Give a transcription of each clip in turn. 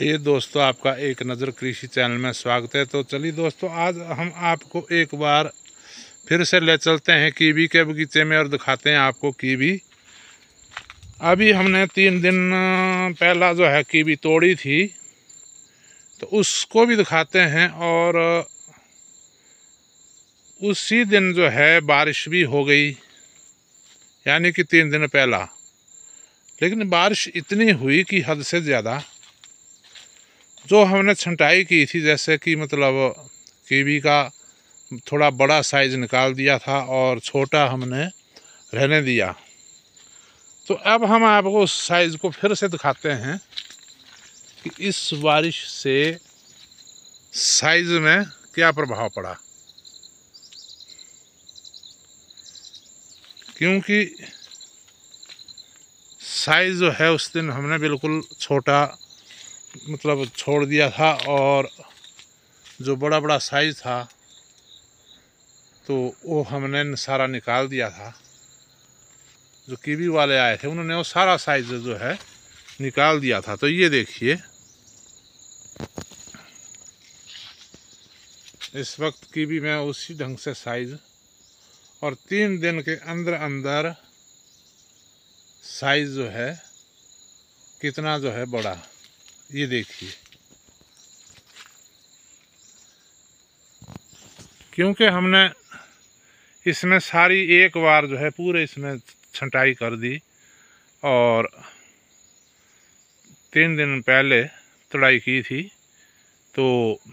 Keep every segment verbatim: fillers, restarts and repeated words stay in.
ये दोस्तों आपका एक नज़र कृषि चैनल में स्वागत है। तो चलिए दोस्तों, आज हम आपको एक बार फिर से ले चलते हैं कीवी के बगीचे में और दिखाते हैं आपको कीवी। अभी हमने तीन दिन पहला जो है कीवी तोड़ी थी, तो उसको भी दिखाते हैं। और उसी दिन जो है बारिश भी हो गई, यानी कि तीन दिन पहला। लेकिन बारिश इतनी हुई कि हद से ज़्यादा। जो हमने छंटाई की थी, जैसे कि मतलब कीवी का थोड़ा बड़ा साइज़ निकाल दिया था और छोटा हमने रहने दिया। तो अब हम आपको उस साइज़ को फिर से दिखाते हैं कि इस बारिश से साइज़ में क्या प्रभाव पड़ा। क्योंकि साइज़ जो है उस दिन हमने बिल्कुल छोटा मतलब छोड़ दिया था, और जो बड़ा बड़ा साइज़ था तो वो हमने सारा निकाल दिया था। जो कीवी वाले आए थे उन्होंने वो सारा साइज़ जो है निकाल दिया था। तो ये देखिए, इस वक्त कीवी में उसी ढंग से साइज़, और तीन दिन के अंदर अंदर साइज़ जो है कितना जो है बड़ा, ये देखिए। क्योंकि हमने इसमें सारी एक बार जो है पूरे इसमें छंटाई कर दी, और तीन दिन पहले तुड़ाई की थी। तो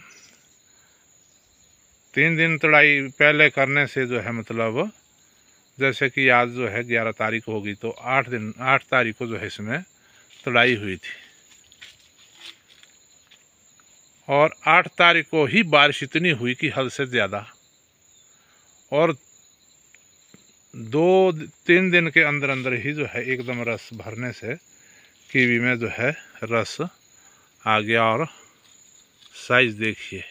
तीन दिन तुड़ाई पहले करने से जो है मतलब, जैसे कि आज जो है ग्यारह तारीख होगी, तो आठ दिन आठ तारीख को जो है इसमें तुड़ाई हुई थी। और आठ तारीख को ही बारिश इतनी हुई कि हद से ज़्यादा। और दो तीन दिन के अंदर अंदर ही जो है एकदम रस भरने से कीवी में जो है रस आ गया। और साइज़ देखिए,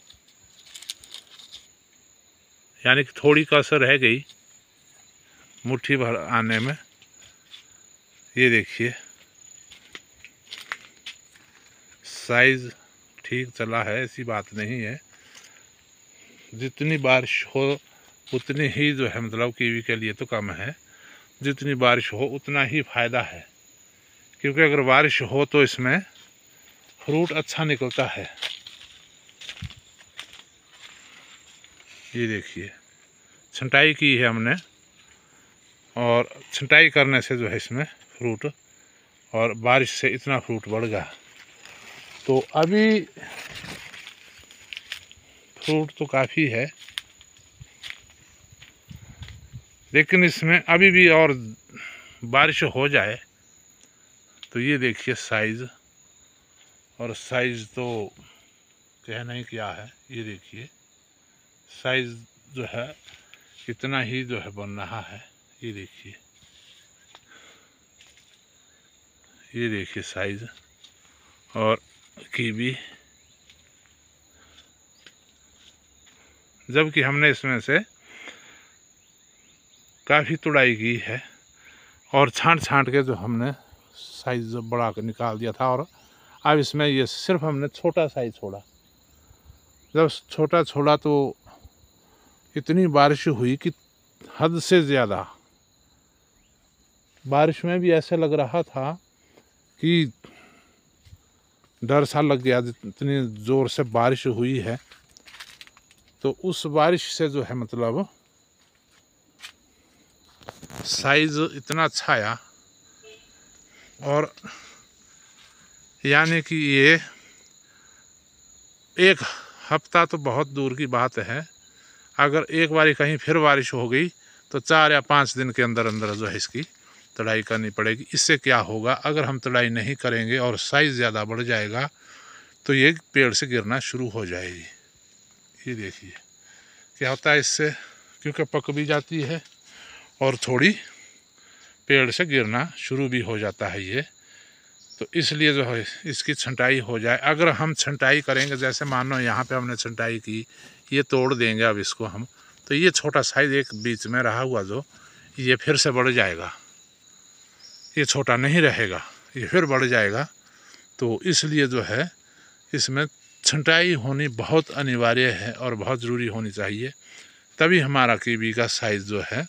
यानी कि थोड़ी कसर रह गई मुट्ठी भर आने में। ये देखिए, साइज़ ठीक चला है, ऐसी बात नहीं है। जितनी बारिश हो उतनी ही जो है मतलब कीवी के लिए तो कम है। जितनी बारिश हो उतना ही फ़ायदा है, क्योंकि अगर बारिश हो तो इसमें फ्रूट अच्छा निकलता है। ये देखिए, छंटाई की है हमने, और छंटाई करने से जो है इसमें फ्रूट, और बारिश से इतना फ्रूट बढ़ गया। तो अभी फ्रूट तो काफ़ी है, लेकिन इसमें अभी भी और बारिश हो जाए तो ये देखिए साइज़। और साइज़ तो कहना ही क्या है। ये देखिए साइज़ जो है इतना ही जो है बन रहा है। ये देखिए, ये देखिए साइज़ और कीवी। जबकि हमने इसमें से काफ़ी तुड़ाई की है, और छांट छांट के जो हमने साइज़ बड़ा कर निकाल दिया था। और अब इसमें ये सिर्फ हमने छोटा साइज़ छोड़ा। जब छोटा छोड़ा तो इतनी बारिश हुई कि हद से ज़्यादा। बारिश में भी ऐसे लग रहा था कि डर सा लग गया, इतनी ज़ोर से बारिश हुई है। तो उस बारिश से जो है मतलब साइज़ इतना अच्छा आया। और यानी कि ये एक हफ्ता तो बहुत दूर की बात है। अगर एक बारी कहीं फिर बारिश हो गई तो चार या पाँच दिन के अंदर अंदर जो है इसकी तुड़ाई करनी पड़ेगी। इससे क्या होगा, अगर हम तुड़ाई नहीं करेंगे और साइज़ ज़्यादा बढ़ जाएगा तो ये पेड़ से गिरना शुरू हो जाएगी। ये देखिए क्या होता है इससे, क्योंकि पक भी जाती है और थोड़ी पेड़ से गिरना शुरू भी हो जाता है ये। तो इसलिए जो है इसकी छंटाई हो जाए। अगर हम छंटाई करेंगे, जैसे मान लो यहाँ पे हमने छंटाई की, ये तोड़ देंगे अब इसको हम, तो ये छोटा साइज़ एक बीच में रहा हुआ जो ये फिर से बढ़ जाएगा। ये छोटा नहीं रहेगा, ये फिर बढ़ जाएगा। तो इसलिए जो है इसमें छंटाई होनी बहुत अनिवार्य है और बहुत ज़रूरी होनी चाहिए, तभी हमारा कीवी का साइज़ जो है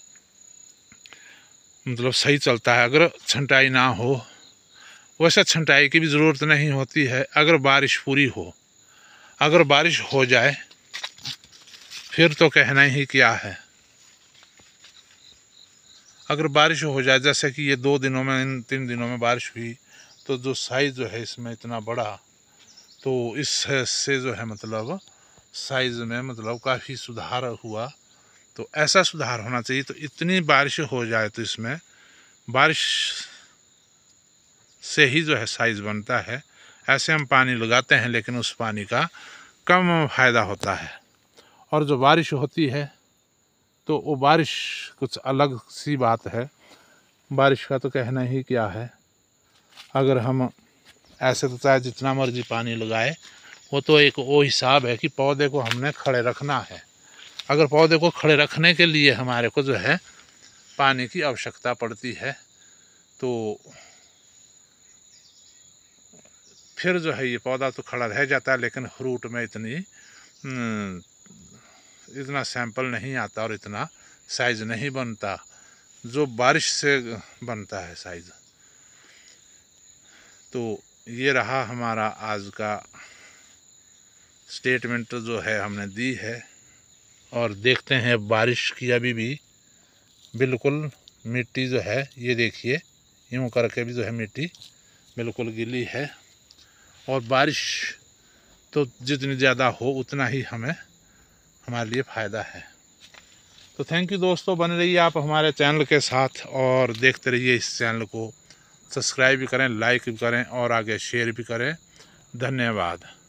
मतलब सही चलता है। अगर छंटाई ना हो, वैसा छंटाई की भी ज़रूरत नहीं होती है अगर बारिश पूरी हो। अगर बारिश हो जाए फिर तो कहना ही क्या है। अगर बारिश हो जाए, जैसे कि ये दो दिनों में, इन तीन दिनों में बारिश हुई, तो जो साइज़ जो है इसमें इतना बड़ा, तो इससे जो है मतलब साइज़ में मतलब काफ़ी सुधार हुआ। तो ऐसा सुधार होना चाहिए। तो इतनी बारिश हो जाए तो इसमें बारिश से ही जो है साइज़ बनता है। ऐसे हम पानी लगाते हैं लेकिन उस पानी का कम फ़ायदा होता है। और जो बारिश होती है तो वो बारिश कुछ अलग सी बात है। बारिश का तो कहना ही क्या है। अगर हम ऐसे तो चाहे जितना मर्जी पानी लगाए, वो तो एक वो हिसाब है कि पौधे को हमने खड़े रखना है। अगर पौधे को खड़े रखने के लिए हमारे को जो है पानी की आवश्यकता पड़ती है, तो फिर जो है ये पौधा तो खड़ा रह जाता है, लेकिन फ्रूट में इतनी इतना सैंपल नहीं आता और इतना साइज़ नहीं बनता जो बारिश से बनता है साइज़। तो ये रहा हमारा आज का स्टेटमेंट जो है हमने दी है। और देखते हैं बारिश की अभी भी बिल्कुल मिट्टी जो है, ये देखिए यूँ करके भी जो है मिट्टी बिल्कुल गीली है। और बारिश तो जितनी ज़्यादा हो उतना ही हमें हमारे लिए फ़ायदा है। तो थैंक यू दोस्तों, बने रहिए आप हमारे चैनल के साथ और देखते रहिए इस चैनल को। सब्सक्राइब भी करें, लाइक भी करें और आगे शेयर भी करें। धन्यवाद।